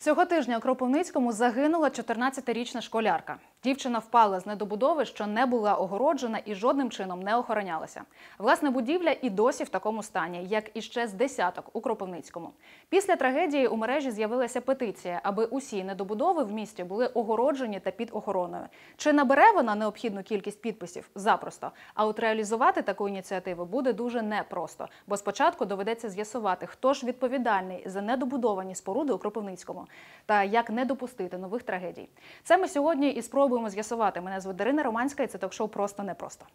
Цього тижня у Кропивницькому загинула 14-річна школярка. Дівчина впала з недобудови, що не була огороджена і жодним чином не охоронялася. Власне, будівля і досі в такому стані, як і ще з десяток у Кропивницькому. Після трагедії у мережі з'явилася петиція, аби усі недобудови в місті були огороджені та під охороною. Чи набере вона необхідну кількість підписів? Запросто. А от реалізувати таку ініціативу буде дуже непросто, бо спочатку доведеться з'ясувати, хто ж відповідальний за недобудовані споруди у Кропивницькому та як не допустити нових трагедій. Це ми сьогодні і спробуємо з'ясувати. Мене звуть Дарина Романська і це ток-шоу «Просто непросто».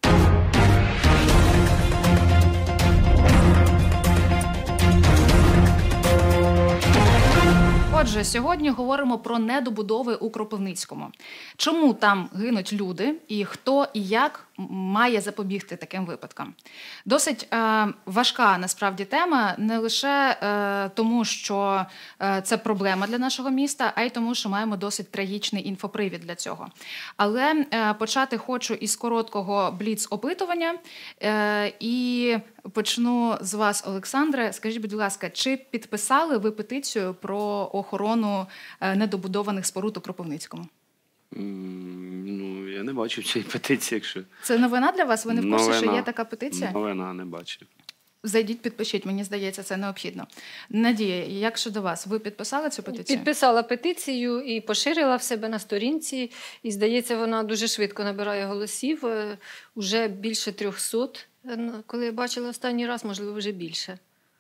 Отже, сьогодні говоримо про недобудови у Кропивницькому. Чому там гинуть люди і хто і як має запобігти таким випадкам? Досить важка, насправді, тема, не лише тому, що це проблема для нашого міста, а й тому, що маємо досить трагічний інфопривід для цього. Але почати хочу із короткого бліц-опитування і почну з вас, Олександре. Скажіть, будь ласка, чи підписали ви петицію про охорону недобудованих споруд у Кропивницькому? Ну, я не бачив цієї петиції, якщо... Це новина для вас? Ви не в курсі, що є така петиція? Новина, не бачив. Зайдіть, підпишіть, мені здається, це необхідно. Надія, як щодо вас? Ви підписали цю петицію? Підписала петицію і поширила в себе на сторінці. І, здається, вона дуже швидко набирає голосів. Уже більше 300, коли я бачила останній раз, можливо, вже більше.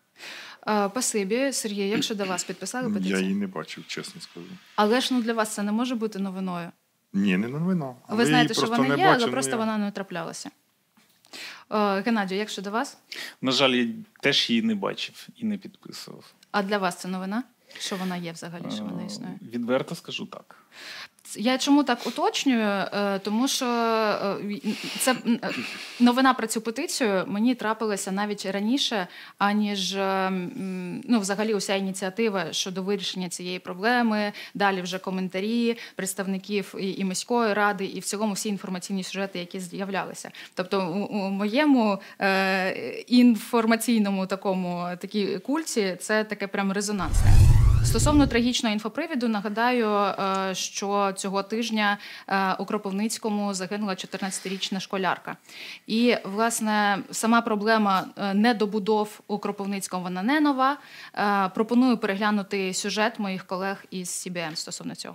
Спасибі. Сергій, як щодо вас? Підписали петицію? Я її не бачив, чесно скажу. Але ж для вас це не може бути новиною? Ні, не новина. Ви знаєте, що вона є, але просто вона не траплялася. Геннадію, як щодо вас? На жаль, я теж її не бачив і не підписував. А для вас це новина? Що вона є взагалі, що вона існує? Відверто скажу так. Я чому так уточнюю? Тому що це новина про цю петицію мені трапилася навіть раніше, аніж взагалі уся ініціатива щодо вирішення цієї проблеми, далі вже коментарі представників і міської ради, і в цілому всі інформаційні сюжети, які з'являлися. Тобто у моєму інформаційному такій культі це таке прям резонансне. Стосовно трагічного інфопривіду, нагадаю, що цього тижня у Кропивницькому загинула 14-річна школярка. І, власне, сама проблема недобудов у Кропивницькому, вона не нова. Пропоную переглянути сюжет моїх колег із CBN стосовно цього.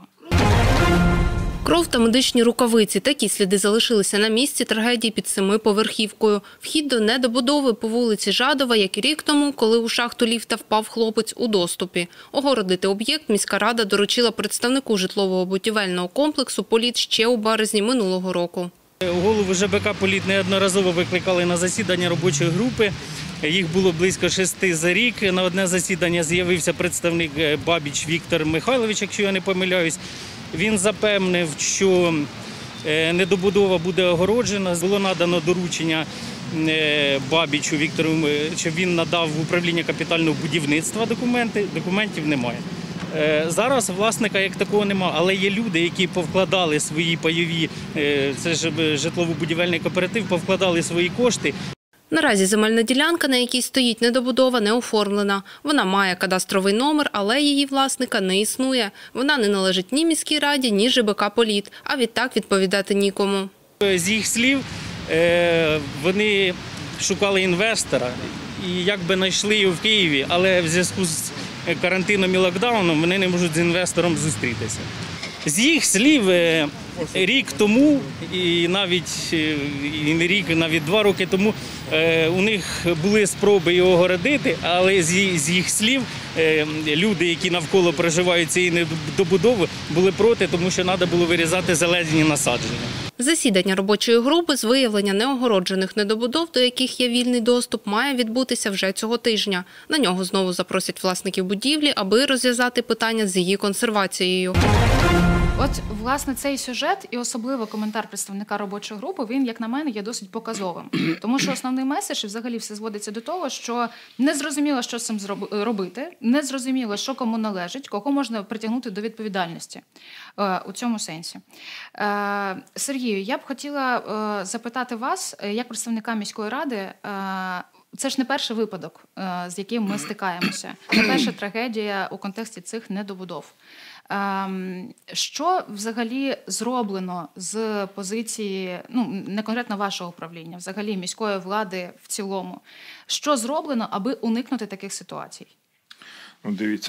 Кров та медичні рукавиці – такі сліди залишилися на місці трагедії під 7-поверхівкою. Вхід до недобудови по вулиці Жадова, як і рік тому, коли у шахту ліфта впав хлопець, у доступі. Огородити об'єкт міська рада доручила представнику житлово-будівельного комплексу «Політ» ще у березні минулого року. Голову ЖБК «Політ» неодноразово викликали на засідання робочої групи. Їх було близько 6 за рік. На одне засідання з'явився представник Бабіч Віктор Михайлович, якщо я не помиляюсь. Він запевнив, що недобудова буде огороджена. Було надано доручення Бабічу Віктору, щоб він надав в управління капітального будівництва документи. Документів немає. Зараз власника як такого немає, але є люди, які повкладали свої пайові, це ж житлово-будівельний кооператив, повкладали свої кошти. Наразі земельна ділянка, на якій стоїть недобудова, не оформлена. Вона має кадастровий номер, але її власника не існує. Вона не належить ні міській раді, ні ЖБК «Політ», а відтак відповідати нікому. З їх слів, вони шукали інвестора і якби знайшли його в Києві, але в зв'язку з карантином і локдауном вони не можуть з інвестором зустрітися. З їх слів, рік тому, і навіть не рік, навіть 2 роки тому, у них були спроби його огородити, але з їх слів люди, які навколо проживають цієї недобудови, були проти, тому що треба було вирізати зелені насадження. Засідання робочої групи з виявлення неогороджених недобудов, до яких є вільний доступ, має відбутися вже цього тижня. На нього знову запросять власників будівлі, аби розв'язати питання з її консервацією. От, власне, цей сюжет і особливо коментар представника робочої групи, він, як на мене, є досить показовим. Тому що основний меседж і взагалі все зводиться до того, що не зрозуміло, що з цим робити, не зрозуміло, що кому належить, кого можна притягнути до відповідальності у цьому сенсі. Сергію, я б хотіла запитати вас, як представника міської ради, це ж не перший випадок, з яким ми стикаємося. Не перша трагедія у контексті цих недобудов. Що взагалі зроблено з позиції, не конкретно вашого управління, взагалі міської влади в цілому? Що зроблено, аби уникнути таких ситуацій? Ну, дивіться,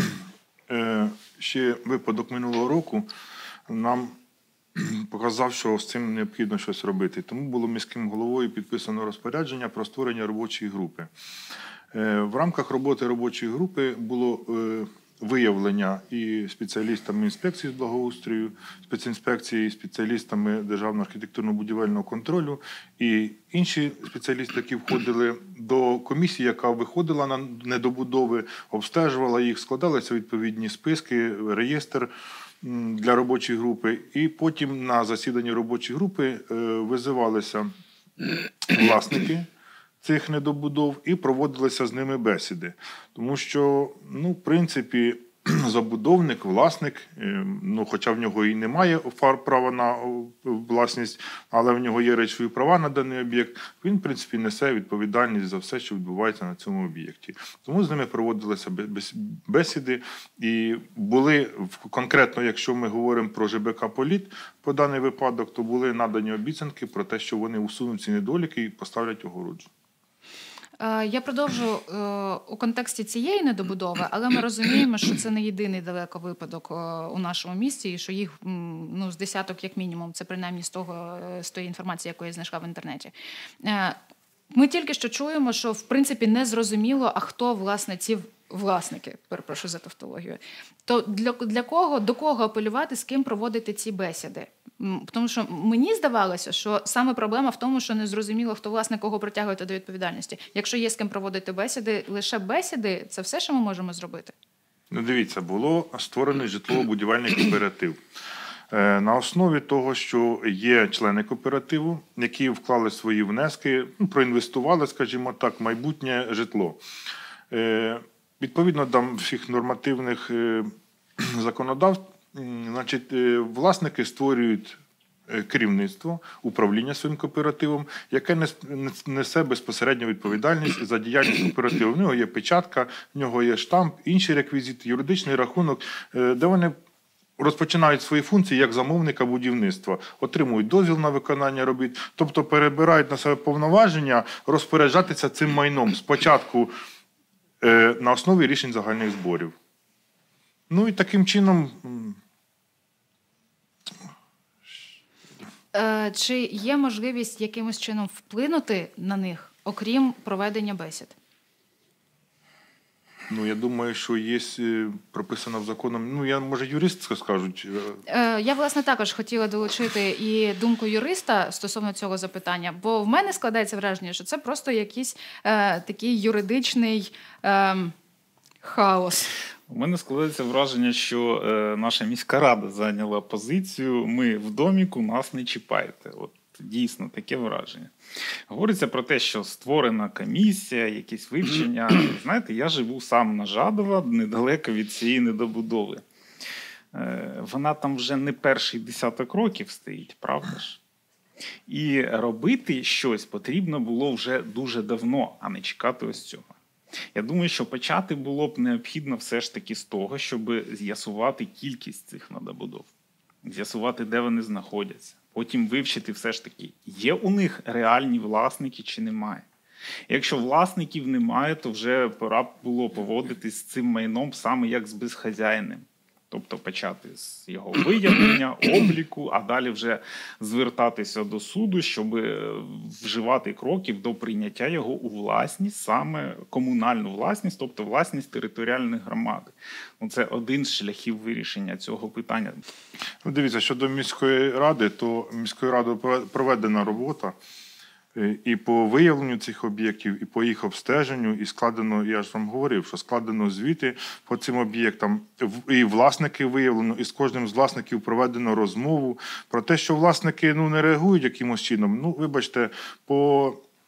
ще випадок минулого року нам показав, що з цим необхідно щось робити. Тому було міським головою підписано розпорядження про створення робочої групи. В рамках роботи робочої групи було виявлення і спеціалістами інспекції з благоустрою, спецінспекції, і спеціалістами Державного архітектурно-будівельного контролю і інші спеціалісти, які входили до комісії, яка виходила на недобудови, обстежувала їх, складалися відповідні списки, реєстр для робочої групи. І потім на засіданні робочої групи визивалися власники цих недобудов і проводилися з ними бесіди. Тому що, в принципі, забудовник, власник, хоча в нього і немає права на власність, але в нього є речові права на даний об'єкт, він, в принципі, несе відповідальність за все, що відбувається на цьому об'єкті. Тому з ними проводилися бесіди і були, конкретно, якщо ми говоримо про ЖБК «Політ», по даний випадок, то були надані обіцянки про те, що вони усунуть ці недоліки і поставлять огороджу. Я продовжу у контексті цієї недобудови, але ми розуміємо, що це не єдиний далеко випадок у нашому місті, і що їх з десяток як мінімум, це принаймні з тої інформації, яку я знайшла в інтернеті. Ми тільки що чуємо, що в принципі не зрозуміло, а хто власне ці власники, перепрошую за тавтологію. То для кого, до кого апелювати, з ким проводити ці бесіди? Тому що мені здавалося, що саме проблема в тому, що не зрозуміло, хто власне кого притягувати до відповідальності. Якщо є з ким проводити бесіди, лише бесіди – це все, що ми можемо зробити? Дивіться, було створений житлово-будівельний кооператив. На основі того, що є члени кооперативу, які вклали свої внески, проінвестували, скажімо так, в майбутнє житло. Відповідно до всіх нормативних законодавств, значить, власники створюють керівництво, управління своїм кооперативом, яке несе безпосередню відповідальність за діяльність кооперативу. В нього є печатка, в нього є штамп, інші реквізити, юридичний рахунок, де вони розпочинають свої функції як замовника будівництва, отримують дозвіл на виконання робіт, тобто перебирають на себе повноваження розпоряджатися цим майном спочатку на основі рішень загальних зборів. І таким чином... Чи є можливість якимось чином вплинути на них, окрім проведення бесід? Я думаю, що є прописано в законом, може юристи скажуть. Я, власне, також хотіла долучити і думку юриста стосовно цього запитання, бо в мене складається враження, що це просто якийсь такий юридичний хаос. У мене складається враження, що наша міська рада зайняла позицію «ми в доміку, нас не чіпайте». От дійсно таке враження. Говориться про те, що створена комісія, якісь вивчення. Знаєте, я живу сам на Жадова, недалеко від цієї недобудови. Вона там вже не перший десяток років стоїть, правда ж? І робити щось потрібно було вже дуже давно, а не чекати ось цього. Я думаю, що почати було б необхідно все ж таки з того, щоб з'ясувати кількість цих недобудов, з'ясувати, де вони знаходяться, потім вивчити все ж таки, є у них реальні власники чи немає. Якщо власників немає, то вже пора було поводитись з цим майном саме як з безхазяйним. Тобто почати з його виявлення, обліку, а далі вже звертатися до суду, щоб вживати кроків до прийняття його у власність, саме комунальну власність, тобто власність територіальної громади. Це один з шляхів вирішення цього питання. Дивіться, щодо міської ради, то міською радою проведена робота і по виявленню цих об'єктів, і по їх обстеженню, і складено, я ж вам говорив, що складено звіти по цим об'єктам, і власники виявлено, і з кожним з власників проведено розмову про те, що власники не реагують якимось чином. Вибачте, по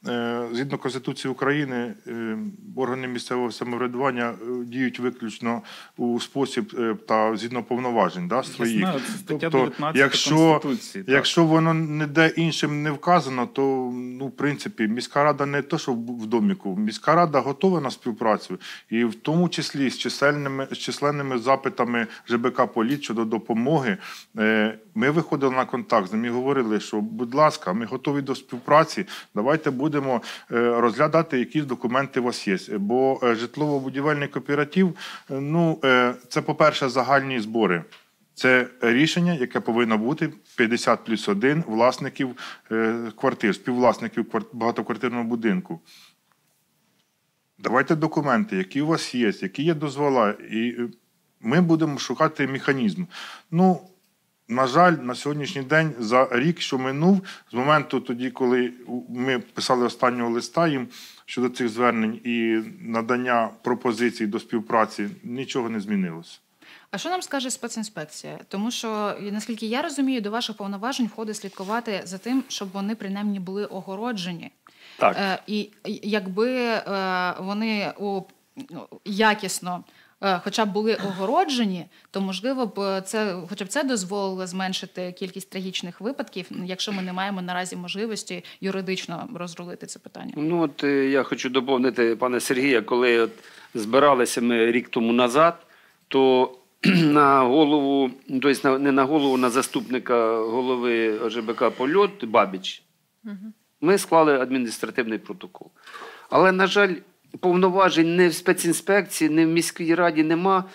згідно Конституції України, органи місцевого самоврядування діють виключно у спосіб та згідно повноважень, да, своїх. Я знаю, це стаття Тобто, 19 Конституції. Так. якщо воно ніде іншим не вказано, то, ну, в принципі, міська рада не те, що в доміку, міська рада готова на співпрацю, і в тому числі з численними запитами ЖБК «Політ» щодо допомоги. Ми виходили на контакт з ними і говорили, що, будь ласка, ми готові до співпраці, давайте будемо розглядати, які документи у вас є. Бо житлово-будівельний кооператив, ну, це, по-перше, загальні збори. Це рішення, яке повинно бути 50+1 власників квартир, співвласників багатоквартирного будинку. Давайте документи, які у вас є, які є дозвола, і ми будемо шукати механізм. Ну, на жаль, на сьогоднішній день, за рік, що минув, з моменту тоді, коли ми писали останнього листа їм щодо цих звернень і надання пропозицій до співпраці, нічого не змінилося. А що нам скаже спецінспекція? Тому що, наскільки я розумію, до ваших повноважень входить слідкувати за тим, щоб вони принаймні були огороджені. Так. І якби вони якісно хоча б були огороджені, то, можливо, хоча б це дозволило зменшити кількість трагічних випадків, якщо ми не маємо наразі можливості юридично розрулити це питання. Ну, от я хочу доповнити пане Сергія, коли от збиралися ми рік тому назад, то на голову, тобто не на голову, на заступника голови ОЖБК «Польот» Бабіч, ми склали адміністративний протокол. Але, на жаль, повноважень не в спецінспекції, не в міській раді нема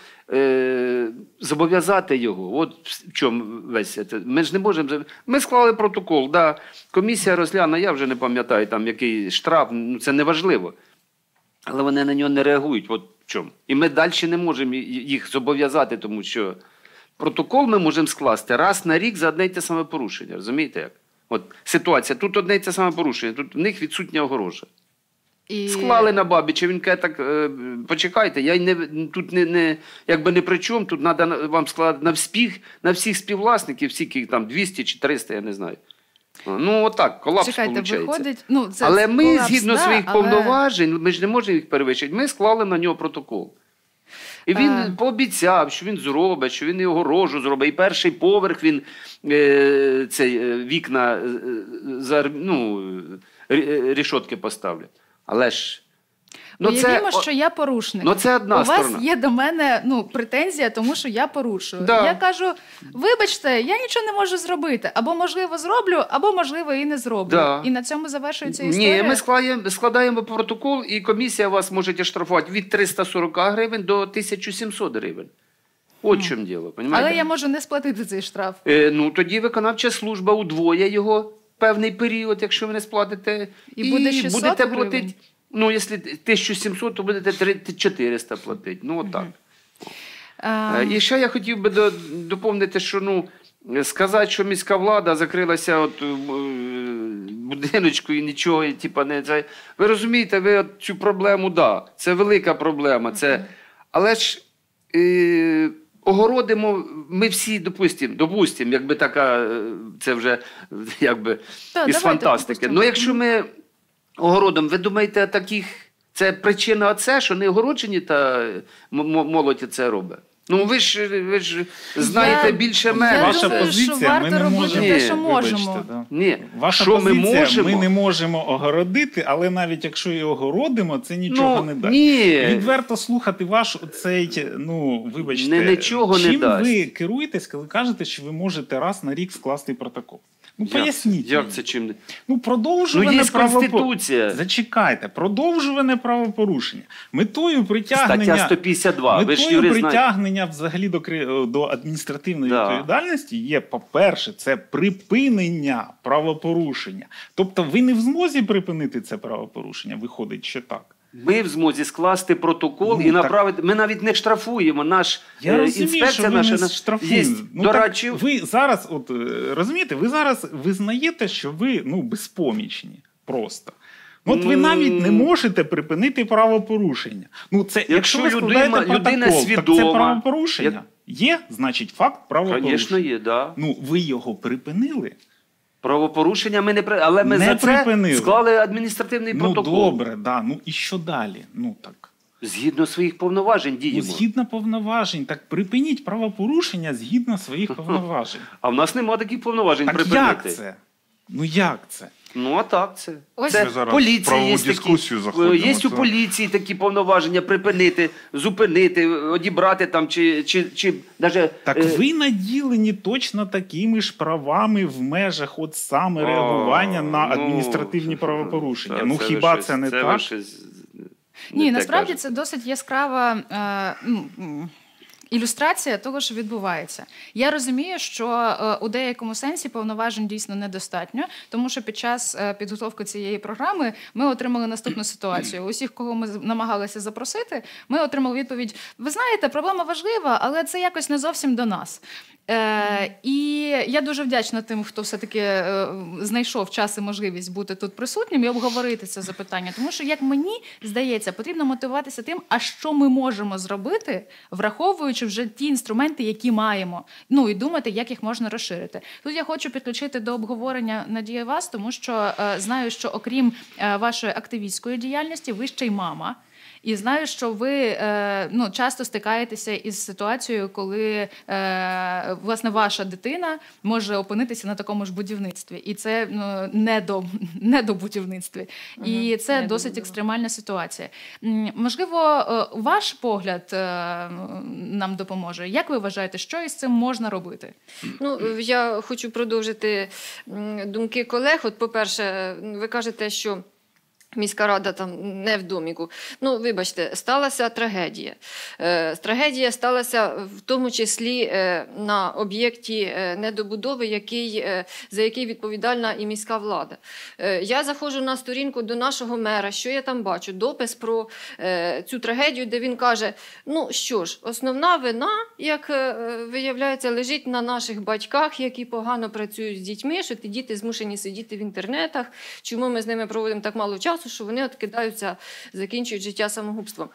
зобов'язати його. От в чому весь це. Ми ж не можемо. Ми склали протокол, да. Комісія розгляне, я вже не пам'ятаю, там який штраф, ну це не важливо. Але вони на нього не реагують. От в чому. І ми далі не можемо їх зобов'язати, тому що протокол ми можемо скласти раз на рік за одне й те саме порушення. Розумієте як? От ситуація, тут одне й те саме порушення, тут в них відсутня огорожа. Склали на Бабіча, він каже, так, почекайте, я тут якби не при чому, тут треба вам складати на всіх співвласників, всіх там 200 чи 300, я не знаю. Ну, отак, колапс виходить. Ну, це але ми, колапс, згідно своїх повноважень, ми ж не можемо їх перевищити, ми склали на нього протокол. І він пообіцяв, що він зробить, що він і огорожу зробить, і перший поверх він вікна, рішотки поставлять. Але ж... Уявімо, що я порушник. Ну, це одна сторона. У вас є до мене претензія, тому що я порушую. Да. Я кажу, вибачте, я нічого не можу зробити. Або, можливо, зроблю, або, можливо, і не зроблю. Да. І на цьому завершується історія? Ні, ми складаємо протокол, і комісія вас може штрафувати від 340 гривень до 1700 гривень. От в чому діло, розумієте? Але я можу не сплатити цей штраф. Ну, тоді виконавча служба удвоє його певний період, якщо ви не сплатите. І буде 600 будете гривень? платити. Ну, якщо 1700, то будете 400 платити. Ну, отак. І ще я хотів би доповнити, що, сказати, що міська влада закрилася от будиночку і нічого, і, не це. Ви розумієте, ви цю проблему, це велика проблема. Але ж огородимо ми всі, допустимо, якби така, це вже якби із фантастики. Ну, якщо ми огородом, ви думаєте, це причина оце, що не огороджені та молодь це робить? Ну, ви ж знаєте більше мене. Ваша позиція, ми не можемо. Те, що можемо. Ні, Ваша що позиція, ми можемо? Ми не можемо огородити, але навіть якщо і огородимо, це нічого не дасть. Ні. Відверто слухати ваш оцей, вибачте, нічого чим не дасть. ви керуєтесь, коли кажете, що ви можете раз на рік скласти протокол? Поясніть. Як це чим? Продовжуване Конституція. Зачекайте, продовжуване правопорушення. Метою притягнення... Стаття 152. Метою притягнення взагалі до адміністративної відповідальності є, по-перше, це припинення правопорушення. Тобто ви не в змозі припинити це правопорушення, виходить, що так. Ми в змозі скласти протокол і направити. Ми навіть не штрафуємо. Я розумію, що ви не штрафуєте. Дорадчі. Ви зараз, розумієте, ви зараз визнаєте, що ви безпомічні просто. Ви навіть не можете припинити правопорушення. Якщо ви складаєте протокол, так це правопорушення. Є, значить, факт правопорушення. Звісно, є, так. Ви його припинили. Правопорушення ми але ми Не за це припинили. склали адміністративний Ну протокол. добре, да. Ну і що далі? Ну так. Згідно своїх повноважень Ну, діємо. згідно повноважень, так припиніть правопорушення згідно своїх повноважень. А в нас немає таких повноважень Так припинити. як це? Ну як це? Ну, а так це. Ось Це ми зараз в поліція правову є дискусію такі, заходимо, є це. у поліції такі повноваження припинити, зупинити, одібрати там, чи навіть... Так ви наділені точно такими ж правами в межах от саме реагування на адміністративні правопорушення. Ну хіба це не так? Ні, насправді це досить яскрава ілюстрація того, що відбувається. Я розумію, що у деякому сенсі повноважень дійсно недостатньо, тому що під час підготовки цієї програми ми отримали наступну ситуацію. Усіх, кого ми намагалися запросити, ми отримали відповідь: ви знаєте, проблема важлива, але це якось не зовсім до нас. І я дуже вдячна тим, хто все-таки знайшов час і можливість бути тут присутнім і обговорити це запитання. Тому що, як мені здається, потрібно мотивуватися тим, а що ми можемо зробити, враховуючи вже ті інструменти, які маємо. Ну і думати, як їх можна розширити. Тут я хочу підключити до обговорення, Надія, вас, тому що знаю, що окрім вашої активістської діяльності, ви ще й мама. І знаю, що ви часто стикаєтеся із ситуацією, коли власне ваша дитина може опинитися на такому ж будівництві. І це недобудівництві. І це досить екстремальна ситуація. Можливо, ваш погляд нам допоможе. Як ви вважаєте, що із цим можна робити? Ну, я хочу продовжити думки колег. От, по-перше, ви кажете, що міська рада там не в доміку. Ну, вибачте, сталася трагедія. Трагедія сталася в тому числі на об'єкті недобудови, за який відповідальна і міська влада. Я заходжу на сторінку до нашого мера, що я там бачу? Допис про цю трагедію, де він каже, ну що ж, основна вина, як виявляється, лежить на наших батьках, які погано працюють з дітьми, що ті діти змушені сидіти в інтернетах, чому ми з ними проводимо так мало часу, що вони откидаються, закінчують життя самогубством.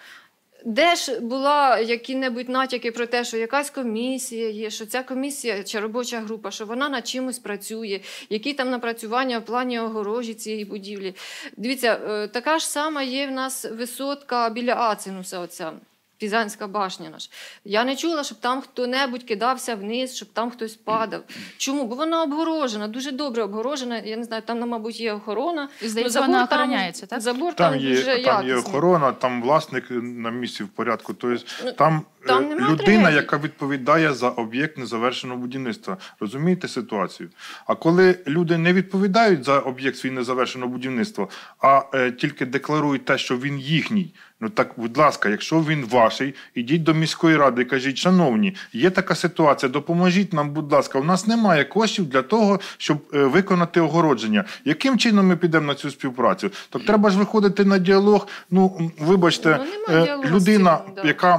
Де ж була які-небудь натяки про те, що якась комісія є, що ця комісія чи робоча група, що вона над чимось працює, які там напрацювання в плані огорожі цієї будівлі. Дивіться, така ж сама є в нас висотка біля Ацинуса, оця. Пізанська башня наша. Я не чула, щоб там хто-небудь кидався вниз, щоб там хтось падав. Чому? Бо вона обгорожена, дуже добре обгорожена. Я не знаю, там, мабуть, є охорона. І, здається, вона охороняється, так? Забор Там дуже є якісний. охорона, там власник на місці в порядку. Тобто, там нема людина, трагедії. яка відповідає за об'єкт незавершеного будівництва. Розумієте ситуацію? А коли люди не відповідають за об'єкт свій незавершеного будівництва, а тільки декларують те, що він їхній, ну так, будь ласка, якщо він ваший, ідіть до міської ради і кажіть, шановні, є така ситуація, допоможіть нам, будь ласка, у нас немає коштів для того, щоб виконати огородження. Яким чином ми підемо на цю співпрацю? Так треба ж виходити на діалог. Ну, вибачте, немає діалогу з людина, цим, да. яка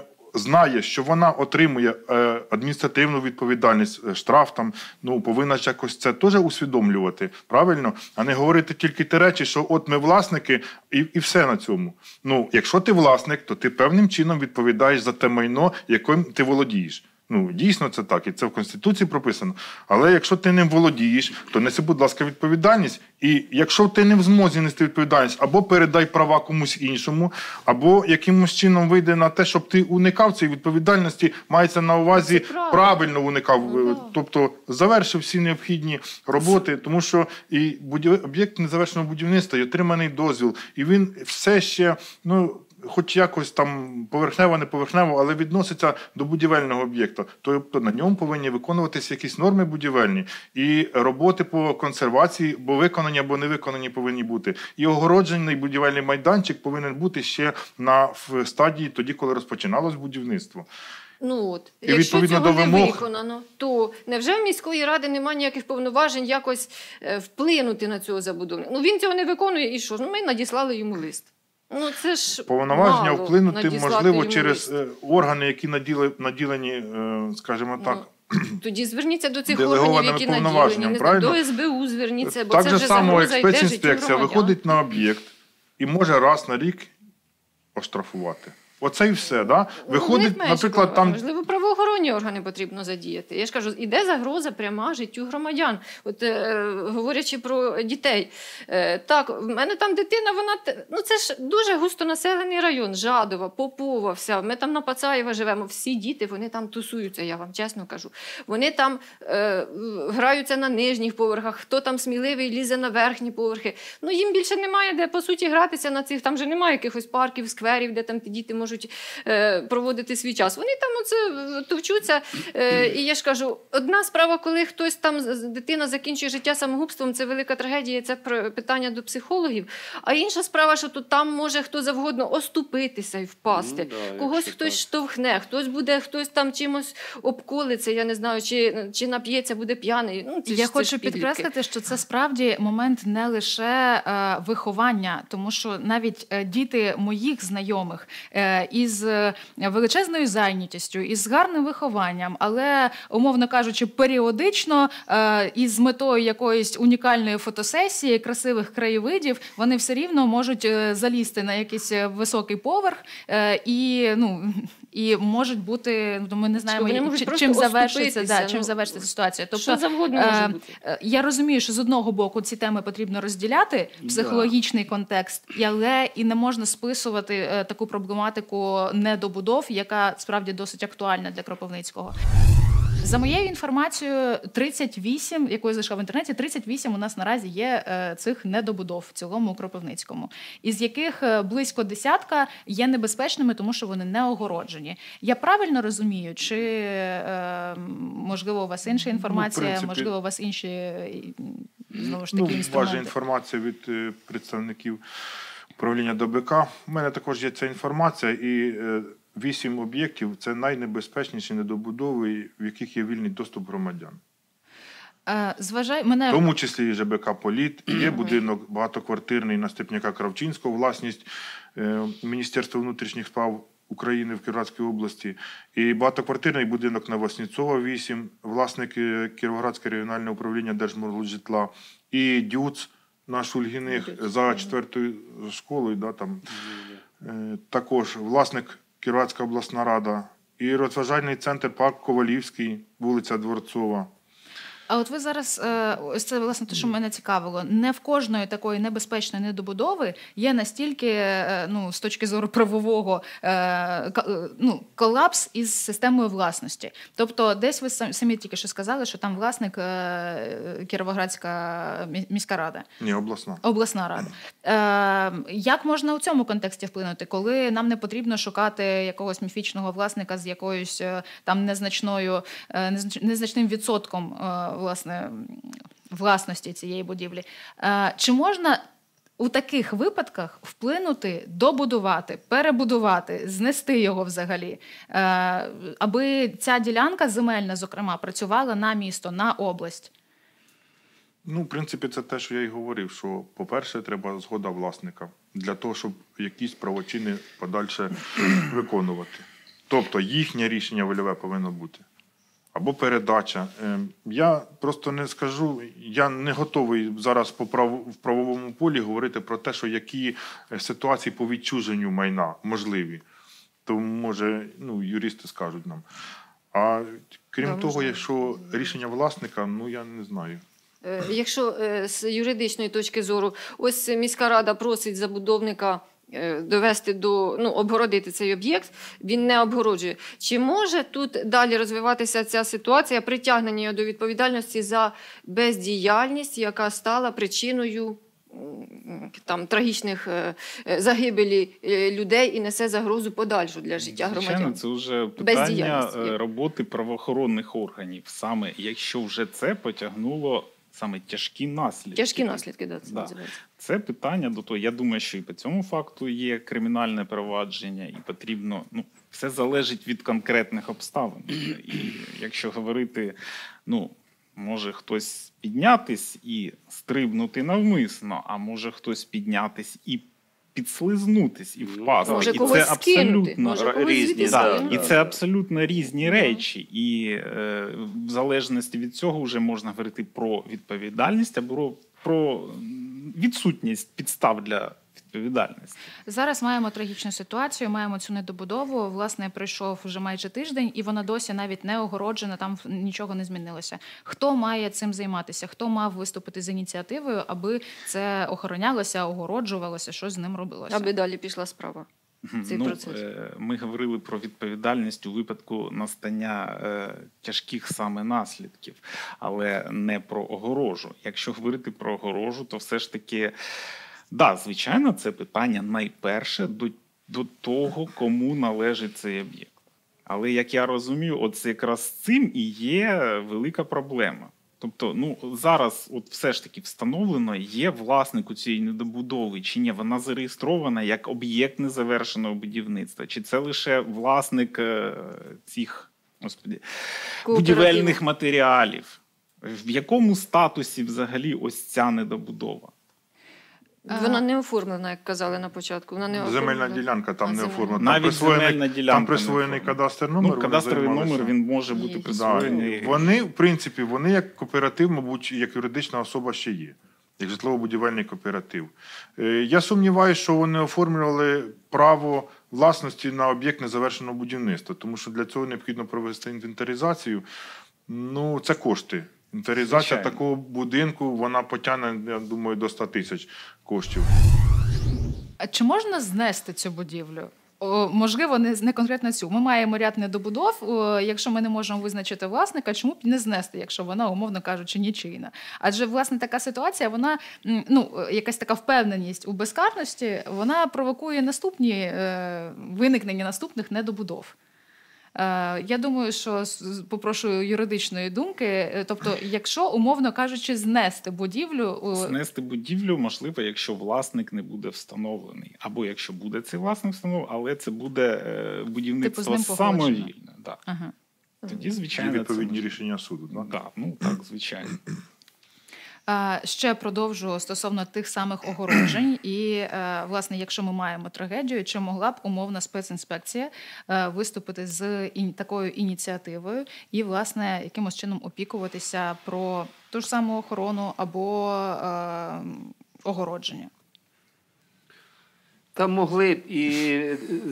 знає, що вона отримує адміністративну відповідальність, штраф там, ну, повинна ж якось це теж усвідомлювати, правильно? А не говорити тільки ті речі, що от ми власники і все на цьому. Ну, якщо ти власник, то ти певним чином відповідаєш за те майно, яким ти володієш. Ну, дійсно це так, і це в Конституції прописано. Але якщо ти ним володієш, то неси, будь ласка, відповідальність. І якщо ти не в змозі нести відповідальність, або передай права комусь іншому, або якимось чином вийде на те, щоб ти уникав цієї відповідальності, мається на увазі правильно уникав. Ну, да. Тобто завершив всі необхідні роботи, тому що і об'єкт незавершеного будівництва, і отриманий дозвіл, і він все ще, ну, хоч якось там поверхнево, не поверхнево, але відноситься до будівельного об'єкта. Тобто на ньому повинні виконуватися якісь норми будівельні. І роботи по консервації, бо виконані, або не виконані повинні бути. І огороджений будівельний майданчик повинен бути ще в стадії тоді, коли розпочиналось будівництво. Ну от, І якщо відповідно цього до не вимог- виконано, то невже в міської ради немає ніяких повноважень якось вплинути на цього забудовника? Ну він цього не виконує і що? Ну ми надіслали йому лист. Ну це ж Повноваження мало вплинути надіслати можливо йому через лист. органи, які наділені, скажімо так, Тоді зверніться до цих делегованими органів, які наділені, повноваженням, не знаю, до правильно? СБУ зверніться, бо так це же вже само загроза йде життю спецінспекція громадян. виходить на об'єкт і може раз на рік оштрафувати. Оце і все. Да? Ну, Виходить, наприклад, там... Можливо, правоохоронні органи потрібно задіяти. Я ж кажу, іде загроза пряма життю громадян. От, говорячи про дітей. Так, в мене там дитина, вона... це ж дуже густонаселений район. Жадова, Попова, вся. Ми там на Пацаєва живемо. Всі діти, вони там тусуються, я вам чесно кажу. Вони там граються на нижніх поверхах, хто там сміливий лізе на верхні поверхи. Їм більше немає де, по суті, гратися на цих, там же немає якихось парків, скверів, де там ті діти можуть проводити свій час. Вони там оце товчуться. І я ж кажу, одна справа, коли хтось там, дитина закінчує життя самогубством, це велика трагедія, це питання до психологів. А інша справа, що тут там може хто завгодно оступитися і впасти. Когось хтось штовхне, хтось там чимось обколиться, я не знаю, чи нап'ється, буде п'яний. Я хочу підкреслити, що це справді момент не лише виховання, тому що навіть діти моїх знайомих із величезною зайнятістю, із гарним вихованням, але, умовно кажучи, періодично із метою якоїсь унікальної фотосесії, красивих краєвидів, вони все рівно можуть залізти на якийсь високий поверх і можуть бути, ми не знаємо, чим завершиться ситуація. Тобто, що завгодно може бути. Я розумію, що з одного боку ці теми потрібно розділяти, психологічний контекст, але і не можна списувати таку проблематику недобудов, яка справді досить актуальна для Кропивницького. За моєю інформацією, 38, яку я знайшла в інтернеті, 38 у нас наразі є цих недобудов в цілому у Кропивницькому, із яких близько десятка є небезпечними, тому що вони не огороджені. Я правильно розумію, чи, можливо, у вас інша інформація, принципі, можливо, у вас інші, знову ж таки, інструменти? Ваша інформація від представників управління ДБК. У мене також є ця інформація, і 8 об'єктів – це найнебезпечніші недобудови, в яких є вільний доступ громадян. В тому числі і ЖБК «Політ», є будинок багатоквартирний на Степняка Кравчинського, власність Міністерства внутрішніх справ України в Кіровоградській області, і багатоквартирний будинок на Васнецова, 8, власник Кіровоградське регіональне управління Держморгожитла, і ДЮЦ на Шульгіних за 4-ю школою, також власник Кіровоградська обласна рада, і розважальний центр парк Ковалівський, вулиця Дворцова. А от ви зараз, ось це, власне, те, що мене цікавило, не в кожної такої небезпечної недобудови є настільки, з точки зору правового, колапс із системою власності. Тобто десь ви самі тільки що сказали, що там власник Кіровоградська міська рада. Ні, обласна. Обласна рада. Як можна у цьому контексті вплинути, коли нам не потрібно шукати якогось міфічного власника з якоюсь там незначним відсотком власності цієї будівлі? Чи можна у таких випадках вплинути, добудувати, перебудувати, знести його взагалі, аби ця ділянка земельна, зокрема, працювала на місто, на область? В принципі, це те, що я й говорив, що, по-перше, треба згода власника для того, щоб якісь правочини подальше виконувати. Тобто їхнє рішення вольове повинно бути. Або передача. Я просто не скажу, я не готовий зараз в правовому полі говорити про те, що які ситуації по відчуженню майна можливі. То, може, юристи скажуть нам. А крім того, якщо рішення власника, я не знаю. Якщо з юридичної точки зору, ось міська рада просить забудовника довести обгородити цей об'єкт, він не обгороджує. Чи може тут далі розвиватися ця ситуація притягнення його до відповідальності за бездіяльність, яка стала причиною трагічних загибелі людей і несе загрозу подальшу для життя громадян? Звичайно, це вже питання роботи правоохоронних органів. Саме якщо вже це потягнуло саме тяжкі наслідки. Тяжкі наслідки, це називається. Це питання до того. Я думаю, що і по цьому факту є кримінальне провадження, і потрібно, все залежить від конкретних обставин. І якщо говорити, може хтось піднятись і стрибнути навмисно, а може хтось піднятись і підслизнутись і впасти. Може, і когось це скинути, абсолютно різні. І це абсолютно різні речі. І в залежності від цього вже можна говорити про відповідальність або про відсутність підстав для відповідальності. Зараз маємо трагічну ситуацію, маємо цю недобудову. Власне, пройшов вже майже тиждень, і вона досі навіть не огороджена, там нічого не змінилося. Хто має цим займатися? Хто мав виступити з ініціативою, аби це охоронялося, огороджувалося, щось з ним робилося? Аби далі пішла справа. Цей процес. Ми говорили про відповідальність у випадку настання тяжких саме наслідків, але не про огорожу. Якщо говорити про огорожу, то все ж таки, да, звичайно, це питання найперше до того, кому належить цей об'єкт. Але, як я розумію, от якраз з цим і є велика проблема. Тобто, зараз от все ж таки встановлено, є власник у цієї недобудови, чи ні, вона зареєстрована як об'єкт незавершеного будівництва, чи це лише власник цих, будівельних матеріалів. В якому статусі взагалі ось ця недобудова? Вона не оформлена, як казали на початку. Вона не Земельна ділянка там не оформлена. Навіть земельна ділянка там присвоєний кадастровий номер. Кадастровий номер, він може бути присвоєний. Да. Вони, в принципі, як кооператив, мабуть, як юридична особа ще є. Як житлово-будівельний кооператив. Я сумніваюся, що вони оформлювали право власності на об'єкт незавершеного будівництва, тому що для цього необхідно провести інвентаризацію. Це кошти. Інвентаризація такого будинку, вона потягне, я думаю, до 100 тисяч коштів. А чи можна знести цю будівлю? Можливо, не конкретно цю. Ми маємо ряд недобудов. Якщо ми не можемо визначити власника, чому б не знести, якщо вона, умовно кажучи, нічийна? Адже, власне, така ситуація, вона, якась така впевненість у безкарності, вона провокує виникнення наступних недобудов. Я думаю, що попрошу юридичної думки. Тобто, якщо, умовно кажучи, знести будівлю... Знести будівлю можливо, якщо власник не буде встановлений. Або якщо буде цей власник встановлений, але це буде будівництво самовільне. Да. Ага. Тоді, звичайно, відповідні рішення суду. Так, звичайно. Ще продовжу стосовно тих самих огороджень. І, власне, якщо ми маємо трагедію, чи могла б умовна спецінспекція виступити з такою ініціативою і, власне, якимось чином опікуватися про ту ж саму охорону або огородження? Там могли б і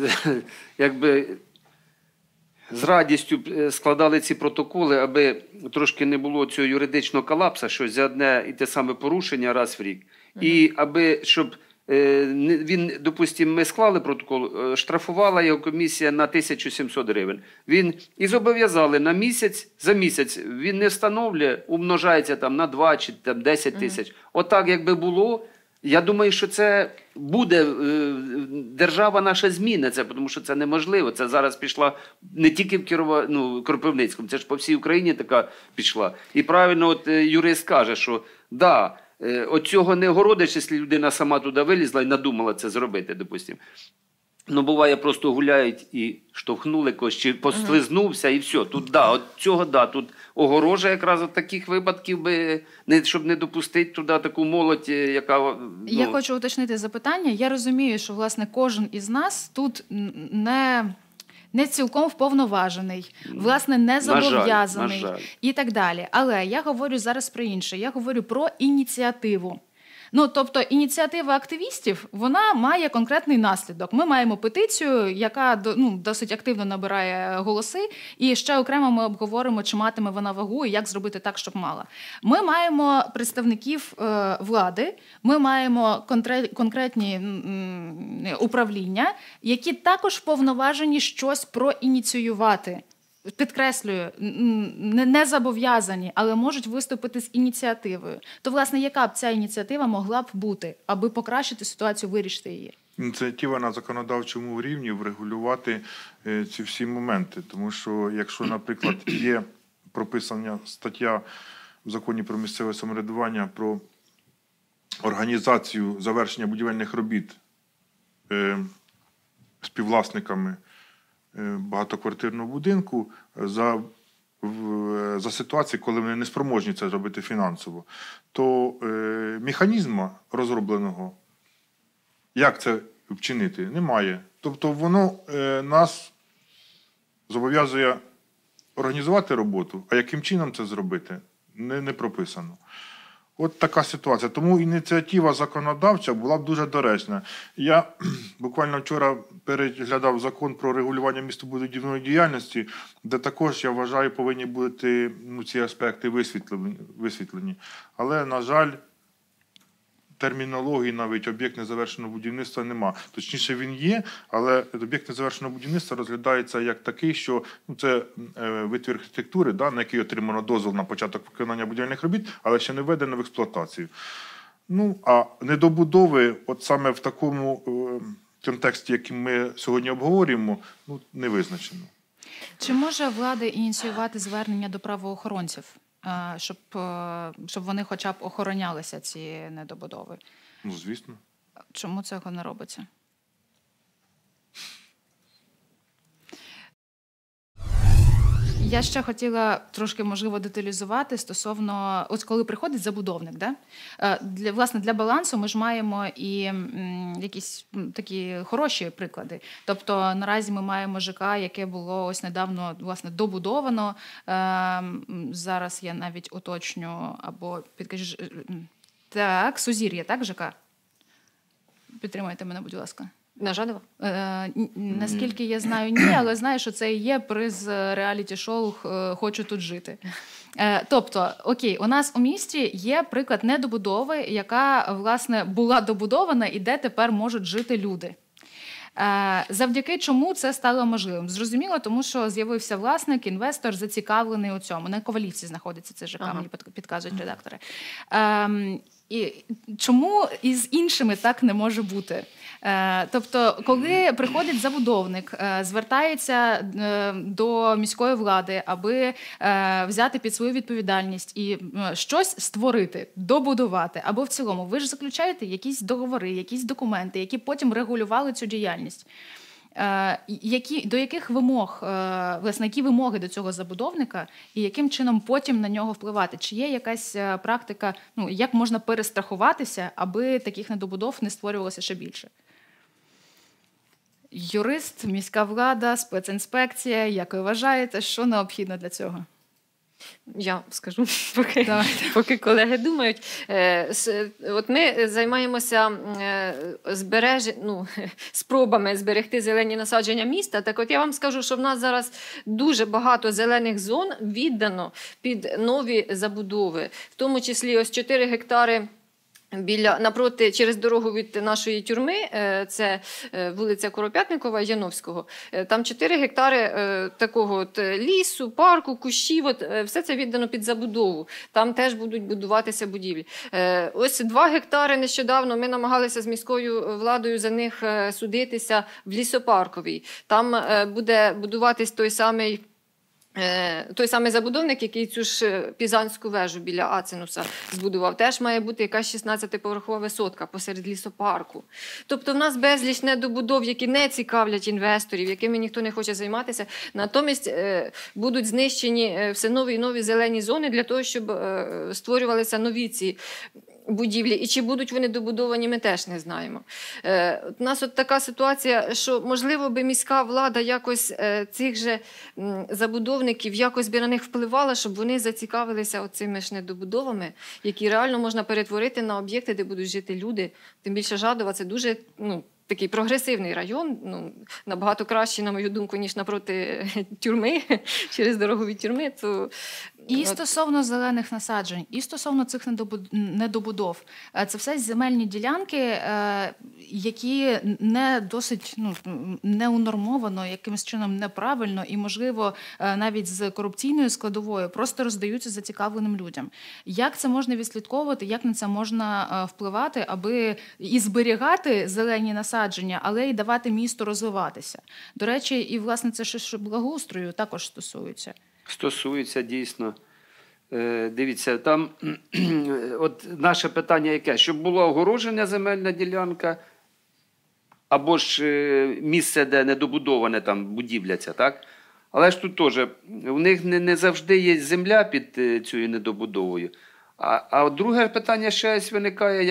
з радістю складали ці протоколи, аби трошки не було цього юридичного колапсу, що за одне і те саме порушення раз в рік. І аби, щоб він, допустимо, ми склали протокол, штрафувала його комісія на 1700 гривень. Він і зобов'язали на місяць, за місяць він не встановлює, умножається там на 2 чи там 10 тисяч. Отак, якби було, я думаю, що це буде, держава наша зміниться, тому що це неможливо. Це зараз пішла не тільки в Кропивницькому, це ж по всій Україні така пішла. І правильно от юрист каже, що да, от цього не огородиш, якщо людина сама туди вилізла і надумала це зробити, допустимо. Буває, просто гуляють і штовхнули когось, чи послизнувся, і все. Тут тут огорожа якраз от таких випадків, щоб не допустити туди таку молодь, яка... Я хочу уточнити запитання. Я розумію, що, власне, кожен із нас тут не цілком вповноважений, власне, не зобов'язаний і так далі. Але я говорю зараз про інше. Я говорю про ініціативу. Тобто ініціатива активістів, вона має конкретний наслідок. Ми маємо петицію, яка досить активно набирає голоси, і ще окремо ми обговоримо, чи матиме вона вагу і як зробити так, щоб мала. Ми маємо представників влади, ми маємо конкретні управління, які також вповноважені щось проініціювати. Підкреслюю, не зобов'язані, але можуть виступити з ініціативою. То, власне, яка б ця ініціатива могла б бути, аби покращити ситуацію, вирішити її? Ініціатива на законодавчому рівні врегулювати ці всі моменти. Тому що, якщо, наприклад, є прописана стаття в Законі про місцеве самоврядування про організацію завершення будівельних робіт співвласниками багатоквартирного будинку за ситуації, коли вони не спроможні це зробити фінансово, то механізму розробленого, як це вчинити, немає. Тобто воно нас зобов'язує організувати роботу, а яким чином це зробити, не прописано. От така ситуація. Тому ініціатива законодавча була б дуже доречна. Я буквально вчора переглядав закон про регулювання містобудівної діяльності, де також, я вважаю, повинні бути ці аспекти висвітлені. Але, на жаль, термінології навіть об'єкт незавершеного будівництва нема. Точніше, він є, але об'єкт незавершеного будівництва розглядається як такий, що це витвір архітектури, на який отримано дозвіл на початок виконання будівельних робіт, але ще не введено в експлуатацію. А недобудови, от саме в такому контексті, який ми сьогодні обговорюємо, не визначено. Чи може влада ініціювати звернення до правоохоронців, щоб вони хоча б охоронялися, ці недобудови? Звісно. Чому цього не робиться? Я ще хотіла трошки, можливо, деталізувати стосовно, ось коли приходить забудовник, для балансу ми ж маємо і якісь такі хороші приклади. Тобто наразі ми маємо ЖК, яке було ось недавно, власне, добудовано. Зараз я навіть уточню, або підкажу. Так, Сузір'я, так, ЖК? Підтримайте мене, будь ласка. На Жадова? Наскільки я знаю, ні, але знаю, що це і є приз реаліті-шоу «Хочу тут жити». Тобто, окей, у нас у місті є приклад недобудови, яка, власне, була добудована і де тепер можуть жити люди. Завдяки чому це стало можливим? Зрозуміло, тому що з'явився власник, інвестор, зацікавлений у цьому. На Ковалівці знаходиться це ЖК, мені підказують редактори. І чому із іншими так не може бути? Тобто, коли приходить забудовник, звертається до міської влади, аби взяти під свою відповідальність і щось створити, добудувати, або в цілому, ви ж заключаєте якісь договори, якісь документи, які потім регулювали цю діяльність. До яких вимог, власне, які вимоги до цього забудовника і яким чином потім на нього впливати? Чи є якась практика, як можна перестрахуватися, аби таких недобудов не створювалося ще більше? Юрист, міська влада, спецінспекція, як ви вважаєте, що необхідно для цього? Я скажу, поки колеги думають. От ми займаємося спробами зберегти зелені насадження міста. Так от я вам скажу, що в нас зараз дуже багато зелених зон віддано під нові забудови. В тому числі ось 4 гектари напроти, через дорогу від нашої тюрми, це вулиця Коропятникова, Яновського, там 4 гектари такого лісу, парку, кущів, все це віддано під забудову. Там теж будуть будуватися будівлі. Ось 2 гектари нещодавно ми намагалися з міською владою за них судитися в лісопарковій. Там буде будуватись той самий забудовник, який цю ж Пізанську вежу біля Ацинуса збудував, теж має бути якась 16-поверхова висотка посеред лісопарку. Тобто в нас безліч недобудов, які не цікавлять інвесторів, якими ніхто не хоче займатися. Натомість будуть знищені все нові і нові зелені зони для того, щоб створювалися нові ці будівлі. І чи будуть вони добудовані, ми теж не знаємо. У нас от така ситуація, що, можливо, би міська влада якось цих же забудовників, якось би на них впливала, щоб вони зацікавилися оцими ж недобудовами, які реально можна перетворити на об'єкти, де будуть жити люди. Тим більше Жадова – це дуже такий прогресивний район, набагато кращий, на мою думку, ніж напроти тюрми, через дорогу від тюрми. І стосовно зелених насаджень, і стосовно цих недобудов. Це все земельні ділянки, які не досить неунормовано, якимось чином неправильно і, можливо, навіть з корупційною складовою просто роздаються зацікавленим людям. Як це можна відслідковувати, як на це можна впливати, аби і зберігати зелені насадження, але й давати місту розвиватися? До речі, і, власне, це ж благоустрою також стосується. Стосується, дійсно. Дивіться, там от наше питання яке? Щоб була огороджена земельна ділянка, або ж місце, де недобудоване там будівля ця, так? Але ж тут теж, у них не завжди є земля під цією недобудовою. А друге питання ще виникає,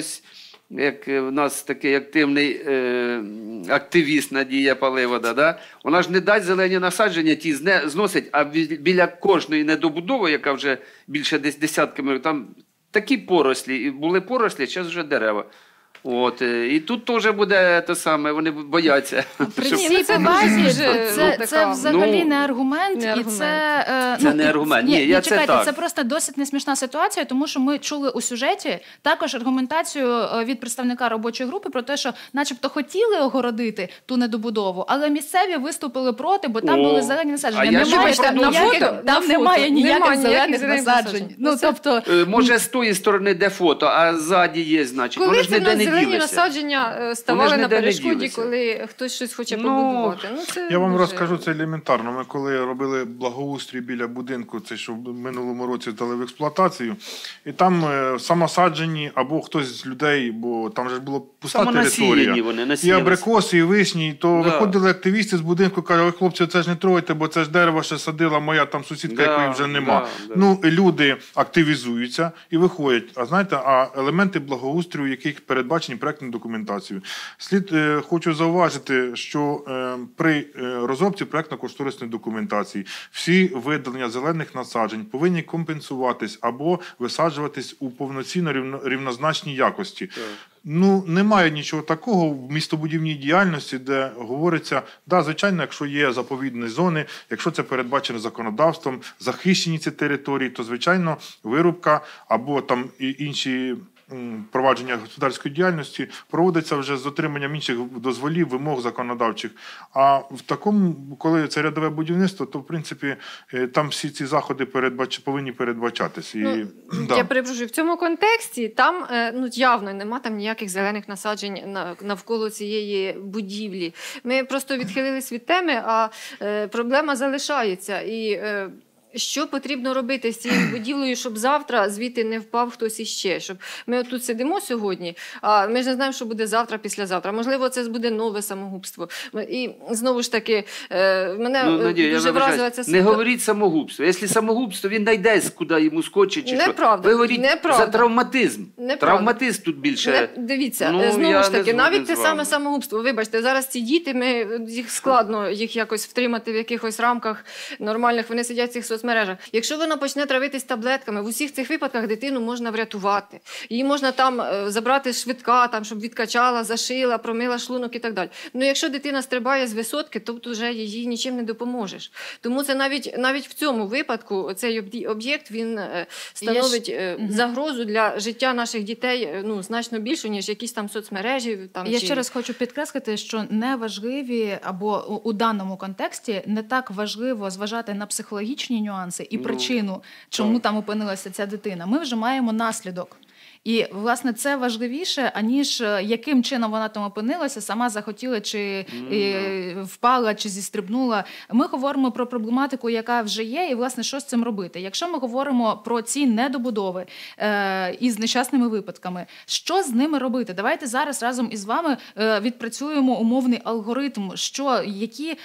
як в нас такий активний активіст Надія Паливода, да? Вона ж не дасть зелені насадження, ті зносить, а біля кожної недобудови, яка вже більше десятками, там такі порослі, були порослі, зараз вже дерева. От, і тут теж буде те саме, вони бояться. При Щоб- цій повазі дуже, це взагалі Ну, не аргумент. не І це, Це не аргумент. Ні, я це чекайте, так. це просто досить несмішна ситуація, тому що ми чули у сюжеті також аргументацію від представника робочої групи про те, що начебто хотіли огородити ту недобудову, але місцеві виступили проти, бо там О, були зелені а насадження. я Немає ще там продовжу. ніяких, На там фото. немає ніяких Немає ніяких зелених зелених насаджень. насаджень. Ну, тобто, Може, з тої сторони, де фото, а ззаді є, значить. Коли Вони ж це ніде на не зелені ділися. насадження ставали на ніде не перешкоді, ділися. коли хтось щось хоче Ну, побудувати? Ну, це Я вам дуже- розкажу це елементарно. Ми коли робили благоустрій біля будинку, це що в минулому році здали в експлуатацію, і там самосаджені або хтось з людей, бо там же ж була пуста Самонасіяні територія. вони, І насіялися. абрикоси, і вишні, то Да. виходили активісти з будинку, кажуть, хлопці, це ж не трогайте, бо це ж дерево ще садила моя там сусідка, Да, якої вже нема. да. Ну, люди активізуються і виходять. А знаєте, елементи благоустрою, яких передбачені проектною документацією. Хочу зауважити, що при розробці проектно-кошторисної документації всі видалення зелених насаджень повинні компенсуватись або висаджуватись у повноцінно рівнозначній якості. Ну, немає нічого такого в містобудівній діяльності, де говориться, да, звичайно, якщо є заповідні зони, якщо це передбачено законодавством, захищені ці території, то, звичайно, вирубка або там і інші провадження господарської діяльності проводиться вже з дотриманням інших дозволів, вимог законодавчих. А в такому, коли це рядове будівництво, то, в принципі, там всі ці заходи повинні передбачатися. Ну, да. Я перепрошую, в цьому контексті там явно нема там ніяких зелених насаджень навколо цієї будівлі. Ми просто відхилились від теми, а проблема залишається. І що потрібно робити з цією будівлею, щоб завтра звідти не впав хтось іще? Щоб ми отут сидимо сьогодні, а ми ж не знаємо, що буде завтра, післязавтра. Можливо, це буде нове самогубство. І знову ж таки, мене Надія, дуже вразила ця не ситуація. говоріть самогубство. Якщо самогубство, він знайде, куди йому скочить. Чи Неправда, що. Ви говоріть неправда. за травматизм. Неправда. Травматизм тут більше. Дивіться, Ну, знову я ж не таки, згоден навіть з те вами. саме самогубство. Вибачте, зараз ці діти, їх складно їх якось втримати в якихось рамках нормальних, вони сидять в цих соцмережах. Якщо вона почне травитись таблетками, в усіх цих випадках дитину можна врятувати. Її можна там забрати швидка, там, щоб відкачала, зашила, промила шлунок і так далі. Ну, якщо дитина стрибає з висотки, то вже їй нічим не допоможеш. Тому це навіть в цьому випадку цей об'єкт, він становить загрозу для життя наших дітей значно більшу, ніж якісь там соцмережі. Там, Я ще раз хочу підкреслити, що не важливі, або у даному контексті не так важливо зважати на психологічні нюанси і причину, чому там опинилася ця дитина. Ми вже маємо наслідок. І, власне, це важливіше, аніж яким чином вона там опинилася, сама захотіла, чи впала, чи зістрибнула. Ми говоримо про проблематику, яка вже є, і, власне, що з цим робити. Якщо ми говоримо про ці недобудови із нещасними випадками, що з ними робити? Давайте зараз разом із вами відпрацюємо умовний алгоритм, які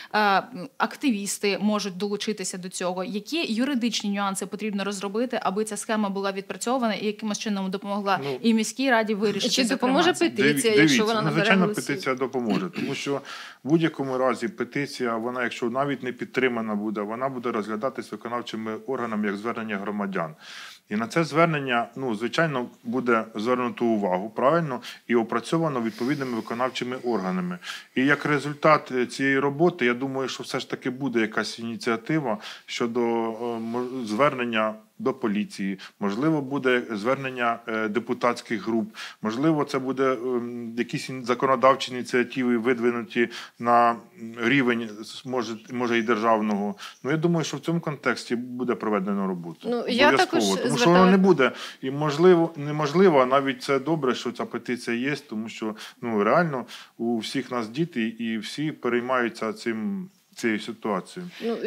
активісти можуть долучитися до цього, які юридичні нюанси потрібно розробити, аби ця схема була відпрацьована і якимось чином допомогла і міській раді вирішити. Чи допоможе петиція, якщо вона набере звичайно, голосів? петиція допоможе, тому що в будь-якому разі петиція, вона, якщо навіть не підтримана буде, вона буде розглядатись виконавчими органами як звернення громадян. І на це звернення, звичайно, буде звернуто увагу, правильно, і опрацьовано відповідними виконавчими органами. І як результат цієї роботи, я думаю, що все ж таки буде якась ініціатива щодо звернення до поліції, можливо, буде звернення депутатських груп, можливо, це буде якісь законодавчі ініціативи видвинуті на рівень, може і державного. Я думаю, що в цьому контексті буде проведено роботу. Я також тому що воно не буде. І неможливо, а навіть це добре, що ця петиція є, тому що реально у всіх нас діти і всі переймаються цією ситуацією.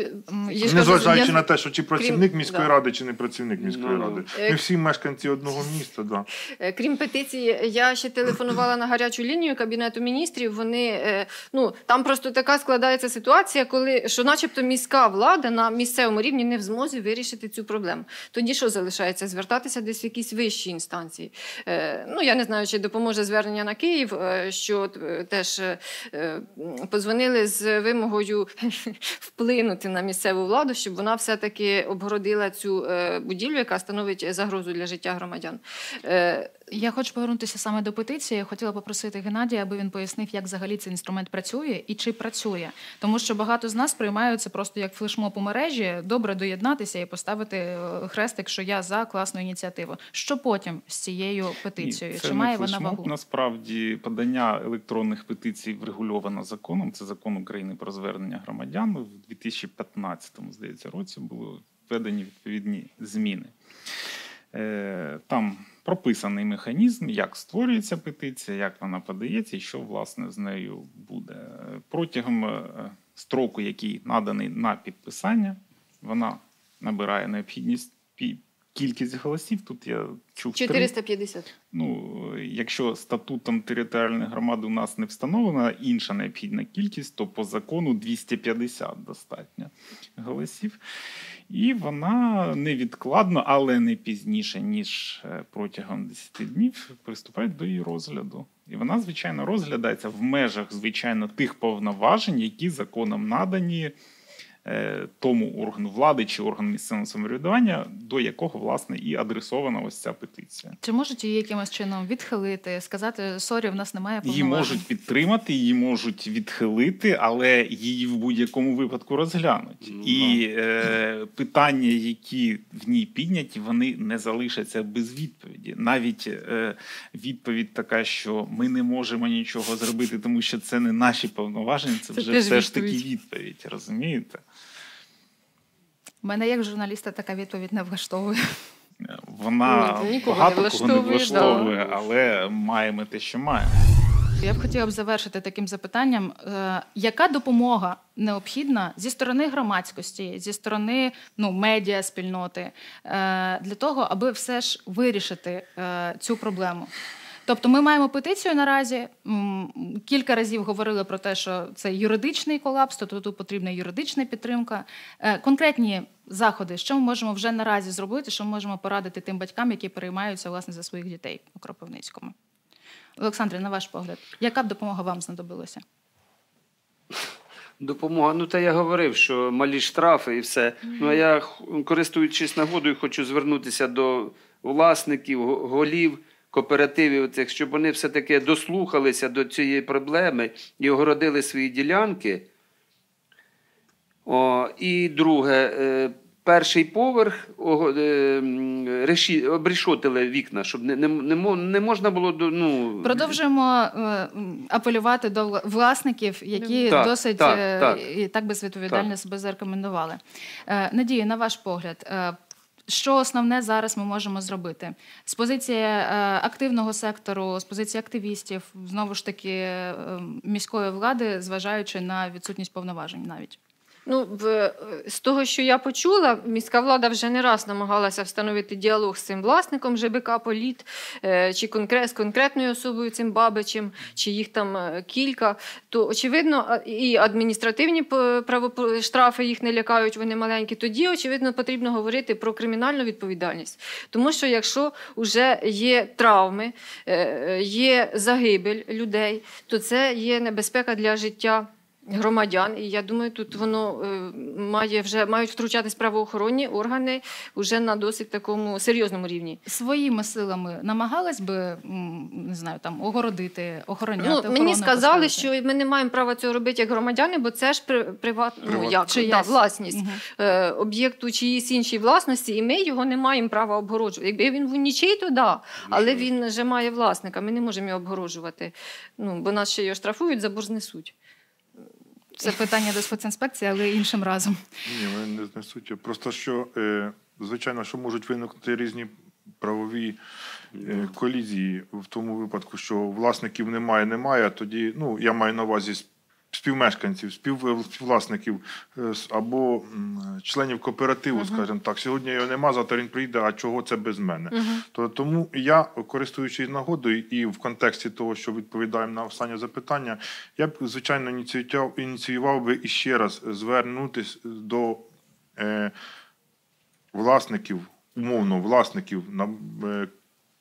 Незважаючи на те, що чи працівник міської ради, чи не працівник міської ради. Ми всі мешканці одного міста. Да. Крім петиції, я ще телефонувала на гарячу лінію Кабінету міністрів. Вони, там просто така складається ситуація, що начебто міська влада на місцевому рівні не в змозі вирішити цю проблему. Тоді що залишається? Звертатися десь в якісь вищі інстанції. Я не знаю, чи допоможе звернення на Київ, що теж подзвонили з вимогою вплинути на місцеву владу, щоб вона все-таки обгородила цю будівлю, яка становить загрозу для життя громадян. Я хочу повернутися саме до петиції. Я хотіла попросити Геннадія, аби він пояснив, як взагалі цей інструмент працює і чи працює. Тому що багато з нас сприймають це просто як флешмоб у мережі, добре доєднатися і поставити хрестик, що я за класну ініціативу. Що потім з цією петицією? Це Чи не має вона флешмоб. вагу? Насправді подання електронних петицій врегульовано законом. Це закон України про звернення громадян. В 2015, здається, році були введені відповідні зміни. Там прописаний механізм, як створюється петиція, як вона подається і що, власне, з нею буде. Протягом строку, який наданий на підписання, вона набирає необхідність кількість голосів. Тут я чув 450. Якщо статутом територіальної громади у нас не встановлена інша необхідна кількість, то по закону 250 достатньо голосів. І вона невідкладно, але не пізніше, ніж протягом 10 днів, приступає до її розгляду. І вона, звичайно, розглядається в межах, звичайно, тих повноважень, які законом надані тому органу влади чи органу місцевого самоврядування, до якого, власне, і адресована ось ця петиція. Чи можуть її якимось чином відхилити, сказати, сорі, в нас немає повноважень? Її можуть підтримати, її можуть відхилити, але її в будь-якому випадку розглянуть. І питання, які в ній підняті, вони не залишаться без відповіді. Навіть відповідь така, що ми не можемо нічого зробити, тому що це не наші повноваження, це вже все ж таки відповідь, розумієте? Мене як журналіста така відповідь не влаштовує. Вона багато кого не влаштовує, але маємо те, що маємо. Я б хотіла завершити таким запитанням. Яка допомога необхідна зі сторони громадськості, зі сторони медіа спільноти для того, аби все ж вирішити цю проблему? Тобто ми маємо петицію наразі, кілька разів говорили про те, що це юридичний колапс, тобто тут потрібна юридична підтримка. Конкретні заходи, що ми можемо вже наразі зробити, що ми можемо порадити тим батькам, які переймаються, власне, за своїх дітей у Кропивницькому. Олександре, на ваш погляд, яка б допомога вам знадобилася? Допомога. Та я говорив, що малі штрафи і все. А я, користуючись нагодою, хочу звернутися до власників, голів кооперативів, щоб вони все-таки дослухалися до цієї проблеми і огородили свої ділянки. І друге, перший поверх обрішотили вікна, щоб не можна було... Продовжуємо апелювати до власників, які досить і так безвідповідально себе зарекомендували. Надія, на ваш погляд, що основне зараз ми можемо зробити? З позиції активного сектору, з позиції активістів, знову ж таки, міської влади, зважаючи на відсутність повноважень навіть? З того, що я почула, міська влада вже не раз намагалася встановити діалог з цим власником ЖБК «Політ», чи з конкретною особою, цим Бабичем, чи їх там кілька. То, очевидно, і адміністративні штрафи їх не лякають, вони маленькі. Тоді, очевидно, потрібно говорити про кримінальну відповідальність. Тому що якщо вже є травми, є загибель людей, то це є небезпека для життя громадян, і я думаю, тут воно мають втручатись правоохоронні органи вже на досить такому серйозному рівні. Своїми силами намагались би, не знаю, там огородити, охороняти? Мені сказали, що ми не маємо права цього робити як громадяни, бо це ж власність об'єкту чиїсь іншій власності, і ми його не маємо права обгороджувати. Якби він був нічий, то да, але він вже має власника, ми не можемо його обгороджувати, бо нас ще його штрафують, забор знесуть. Це питання до спецінспекції, але іншим разом. Ні, вони не знесуть. Просто що, звичайно, що можуть виникнути різні правові колізії в тому випадку, що власників немає, тоді, я маю на увазі співмешканців, співвласників або членів кооперативу, скажімо так. Сьогодні його нема, завтра він прийде, а чого це без мене? Тому я, користуючись нагодою і в контексті того, що відповідаємо на останнє запитання, я б, звичайно, ініціював би іще раз звернутися до власників, умовно, власників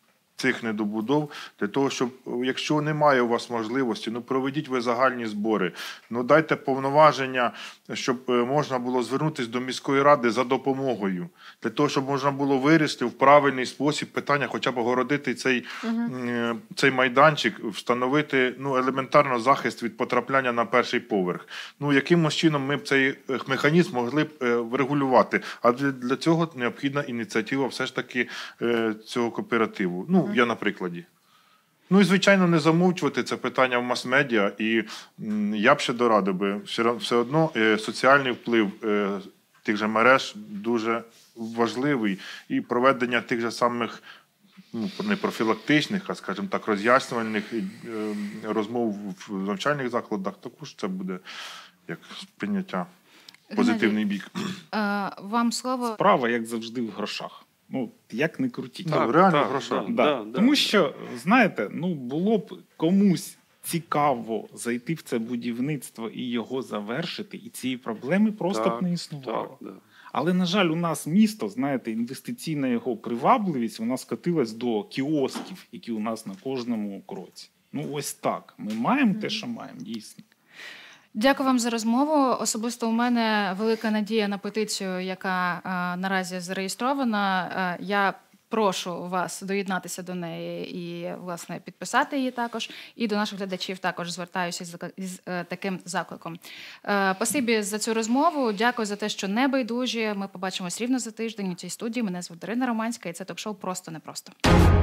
цих недобудов, для того, щоб, якщо немає у вас можливості, проведіть ви загальні збори, дайте повноваження, щоб можна було звернутися до міської ради за допомогою, для того, щоб можна було вирішити в правильний спосіб питання, хоча б огородити цей майданчик, встановити елементарно захист від потрапляння на перший поверх. Якимось чином ми б цей механізм могли б врегулювати, а для цього необхідна ініціатива все ж таки цього кооперативу. Я на прикладі. І, звичайно, не замовчувати це питання в мас-медіа. І я б ще дорадив би, все одно соціальний вплив тих же мереж дуже важливий. І проведення тих же самих, не профілактичних, а, скажімо так, роз'яснювальних розмов в навчальних закладах, також це буде як сприйняття, позитивний бік. Вам слово. Справа, як завжди, в грошах. Як не крутіть. Реально в грошах. Тому що, знаєте, було б комусь цікаво зайти в це будівництво і його завершити, і цієї проблеми просто б не існувало. Але, на жаль, у нас місто, знаєте, інвестиційна його привабливість, вона скотилась до кіосків, які у нас на кожному кроці. Ось так. Ми маємо те, що маємо, дійсно. Дякую вам за розмову. Особисто у мене велика надія на петицію, яка наразі зареєстрована. Я прошу вас доєднатися до неї і, власне, підписати її також. І до наших глядачів також звертаюся з таким закликом. Спасибі за цю розмову. Дякую за те, що не байдужі. Ми побачимось рівно за тиждень у цій студії. Мене звуть Дарина Романська, і це ток-шоу «Просто непросто».